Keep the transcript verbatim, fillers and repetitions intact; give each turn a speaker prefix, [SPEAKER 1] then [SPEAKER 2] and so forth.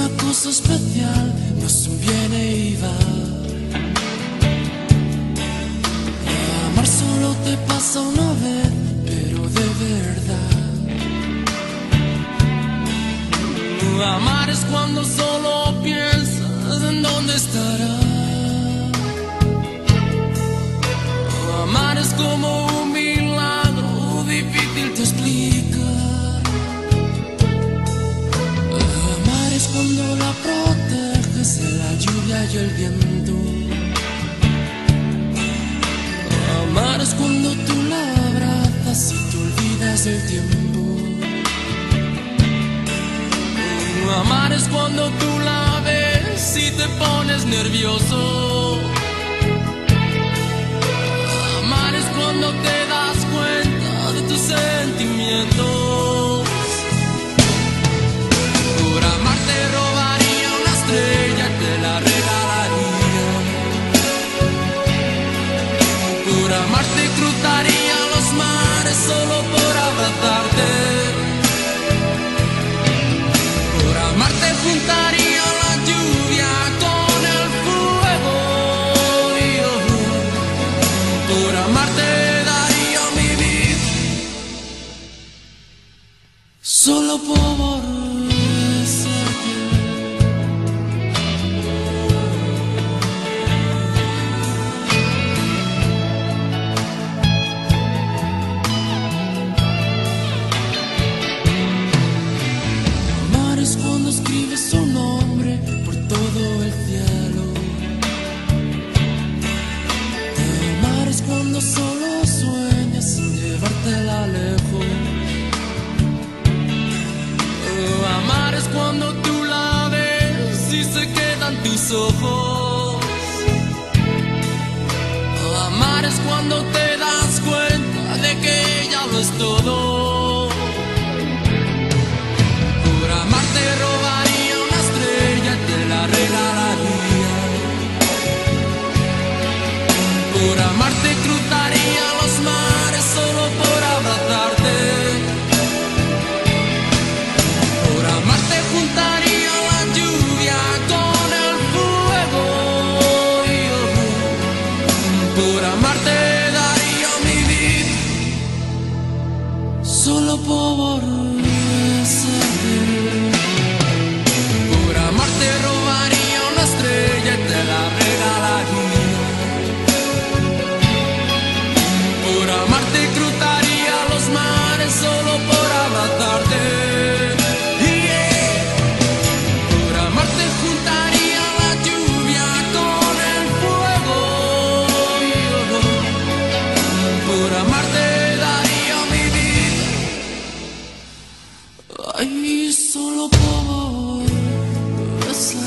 [SPEAKER 1] una cosa especial, no es un viene y va. Amar solo te pasa una vez, pero de verdad. Amar es cuando solo piensas en dónde estará. Amar es como un milagro, difícil de explicar. Amar es cuando la proteges de la lluvia y el viento. Amar es cuando tú la abrazas y te olvidas del tiempo. Amar es cuando tú la ves y te pones nervioso. Amar es cuando te das cuenta de tus sentimientos. Por amar te robaría una estrella y te la regalaría. Por amar te cruzaría los mares solo por abrazarte. Por amar te juntaría la lluvia con el fuego. Y yo, por amar te daría mi vida, solo por besarte. Amar es cuando escribes su nombre por todo el cielo. Amar es cuando solo sueñas sin llevártela lejos. Amar es cuando tú la ves y se quedan tus ojos. Amar es cuando te das cuenta de que ella lo es todo. Por amar te robaría una estrella y te la regalaría. Por amar te cruzaría los mares solo por abrazarte. Por amar te juntaría la lluvia con el fuego. Y yo, por amar te daría mi vida, solo por besarte. Por amar te robaría una estrella y te la regalaría. Por amar te cruzaría los mares solo por abrazarte. Yeah. Por amar te juntaría la lluvia con el fuego. Y yo, por amar te daría mi vida, ay, solo por besarte.